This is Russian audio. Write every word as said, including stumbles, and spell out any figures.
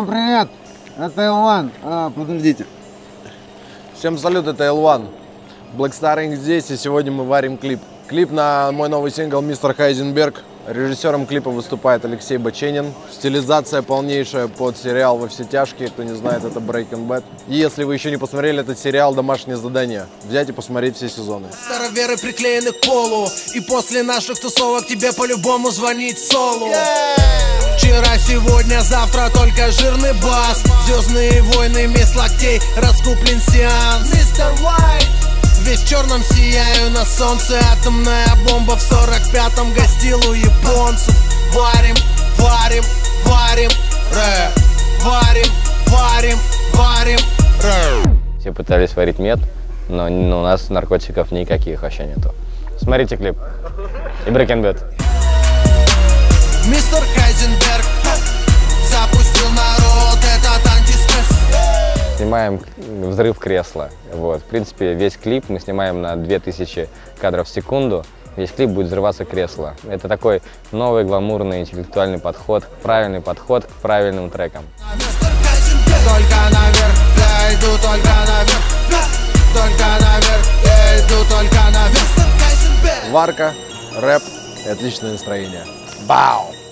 Всем привет! Это эл один. А, подождите. Всем салют, это эл один. Blackstarring здесь, и сегодня мы варим клип. Клип на мой новый сингл «Мистер Хайзенберг». Режиссером клипа выступает Алексей Баченин. Стилизация полнейшая под сериал «Во все тяжкие». Кто не знает, это Breaking Bad. И если вы еще не посмотрели этот сериал, домашнее задание — взять и посмотреть все сезоны. Староверы приклеены к полу, и после наших тусовок тебе по-любому звонить солу. Yeah! Вчера, сегодня, завтра только жирный бас. Звездные войны, вместо локтей, раскуплен сеанс. Мистер Уайт! Весь в черном сияю на солнце. Атомная бомба в сорок пятом гостил у японцев. Варим, варим, варим, рэп. Варим, варим, варим, рэп. Все пытались варить мед, но у нас наркотиков никаких вообще нету. Смотрите клип. И Breaking Bad. Мистер Хайзенберг запустил народ этот антистресс. Снимаем взрыв кресла. Вот. В принципе, весь клип мы снимаем на две тысячи кадров в секунду. Весь клип будет взрываться кресло. Это такой новый гламурный интеллектуальный подход, правильный подход к правильным трекам. Только наверх, я иду только наверх. Только наверх, я иду только наверх. Варка, рэп и отличное настроение. Бау!